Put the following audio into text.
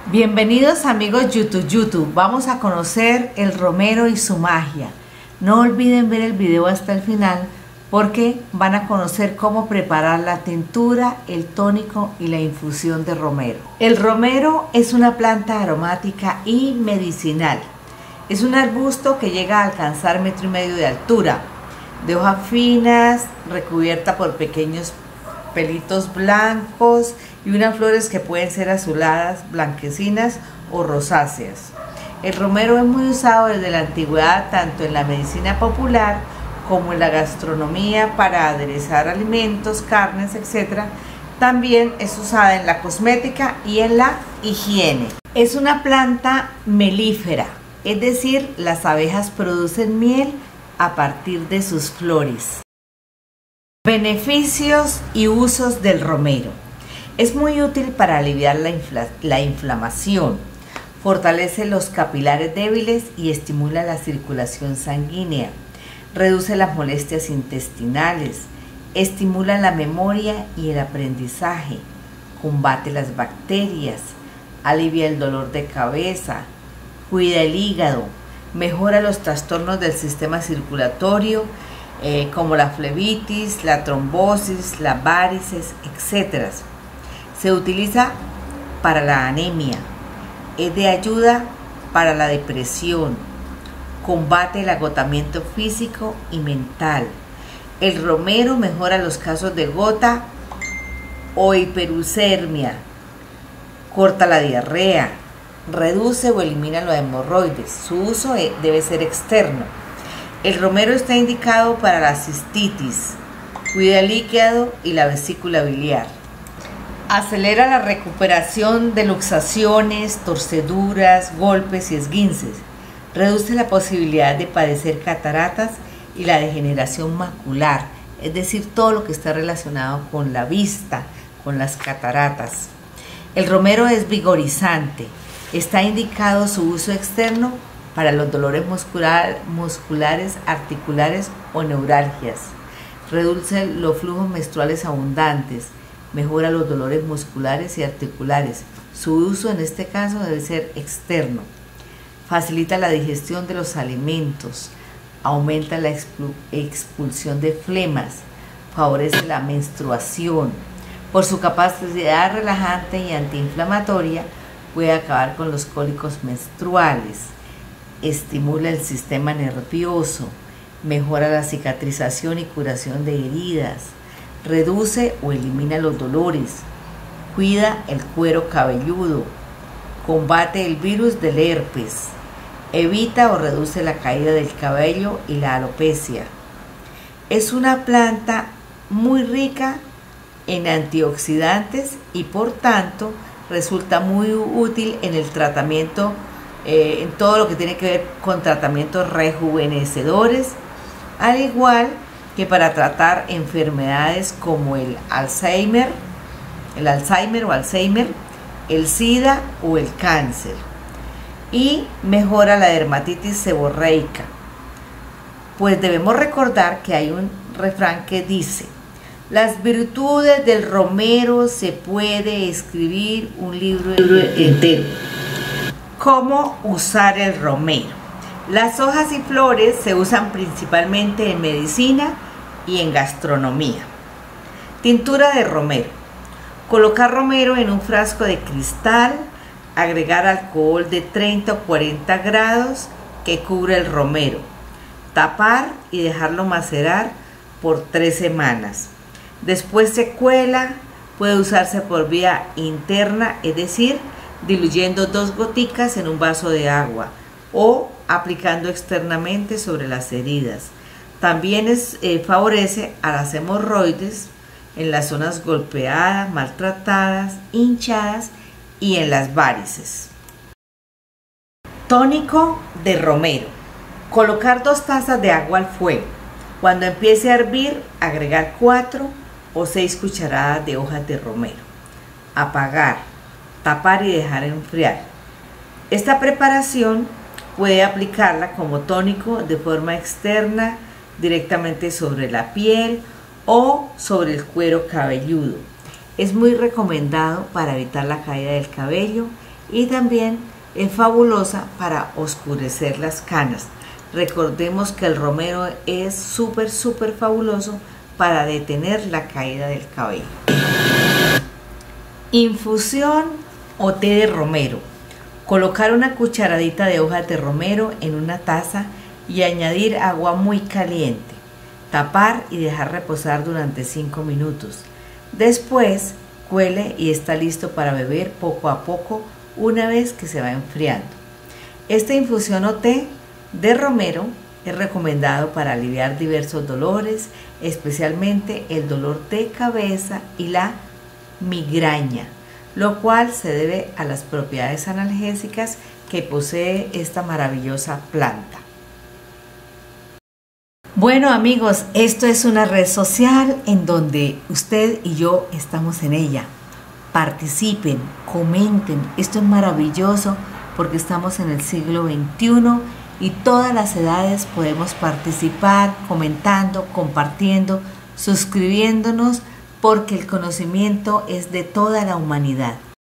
Bienvenidos amigos YouTube. Vamos a conocer el romero y su magia. No olviden ver el video hasta el final porque van a conocer cómo preparar la tintura, el tónico y la infusión de romero. El romero es una planta aromática y medicinal. Es un arbusto que llega a alcanzar 1,5 metros de altura, de hojas finas, recubierta por pequeños pelitos blancos y unas flores que pueden ser azuladas, blanquecinas o rosáceas. El romero es muy usado desde la antigüedad tanto en la medicina popular como en la gastronomía para aderezar alimentos, carnes, etc. También es usada en la cosmética y en la higiene. Es una planta melífera, es decir, las abejas producen miel a partir de sus flores. Beneficios y usos del romero. Es muy útil para aliviar la inflamación, fortalece los capilares débiles y estimula la circulación sanguínea, reduce las molestias intestinales, estimula la memoria y el aprendizaje, combate las bacterias, alivia el dolor de cabeza, cuida el hígado, mejora los trastornos del sistema circulatorio, como la flebitis, la trombosis, las varices, etc. Se utiliza para la anemia, es de ayuda para la depresión, combate el agotamiento físico y mental. El romero mejora los casos de gota o hiperuremia, corta la diarrea, reduce o elimina los hemorroides. Su uso debe ser externo. El romero está indicado para la cistitis, cuida el hígado y la vesícula biliar. Acelera la recuperación de luxaciones, torceduras, golpes y esguinces. Reduce la posibilidad de padecer cataratas y la degeneración macular, es decir, todo lo que está relacionado con la vista, con las cataratas. El romero es vigorizante. Está indicado su uso externo para los dolores musculares, articulares o neuralgias. Reduce los flujos menstruales abundantes, mejora los dolores musculares y articulares. Su uso en este caso debe ser externo. Facilita la digestión de los alimentos, aumenta la expulsión de flemas, favorece la menstruación. Por su capacidad relajante y antiinflamatoria, puede acabar con los cólicos menstruales. Estimula el sistema nervioso, mejora la cicatrización y curación de heridas, reduce o elimina los dolores, cuida el cuero cabelludo, combate el virus del herpes, evita o reduce la caída del cabello y la alopecia. Es una planta muy rica en antioxidantes y por tanto resulta muy útil en el tratamiento, en todo lo que tiene que ver con tratamientos rejuvenecedores, al igual que para tratar enfermedades como el Alzheimer, el SIDA o el cáncer, y mejora la dermatitis seborreica. Pues debemos recordar que hay un refrán que dice: las virtudes del romero se puede escribir un libro entero. ¿Cómo usar el romero? Las hojas y flores se usan principalmente en medicina y en gastronomía. Tintura de romero. Colocar romero en un frasco de cristal, agregar alcohol de 30 o 40 grados que cubra el romero, tapar y dejarlo macerar por 3 semanas. Después se cuela, puede usarse por vía interna, es decir, diluyendo 2 goticas en un vaso de agua o aplicando externamente sobre las heridas. También favorece a las hemorroides en las zonas golpeadas, maltratadas, hinchadas y en las varices. Tónico de romero. Colocar 2 tazas de agua al fuego. Cuando empiece a hervir, agregar 4 o 6 cucharadas de hojas de romero. Apagar, tapar y dejar enfriar. Esta preparación puede aplicarla como tónico de forma externa, directamente sobre la piel o sobre el cuero cabelludo. Es muy recomendado para evitar la caída del cabello y también es fabulosa para oscurecer las canas. Recordemos que el romero es súper fabuloso para detener la caída del cabello. Infusión o té de romero. Colocar una cucharadita de hojas de romero en una taza y añadir agua muy caliente. Tapar y dejar reposar durante 5 minutos. Después cuele y está listo para beber poco a poco una vez que se va enfriando. Esta infusión o té de romero es recomendado para aliviar diversos dolores, especialmente el dolor de cabeza y la migraña, lo cual se debe a las propiedades analgésicas que posee esta maravillosa planta. Bueno amigos, esto es una red social en donde usted y yo estamos en ella. Participen, comenten, esto es maravilloso porque estamos en el siglo XXI y todas las edades podemos participar comentando, compartiendo, suscribiéndonos porque el conocimiento es de toda la humanidad.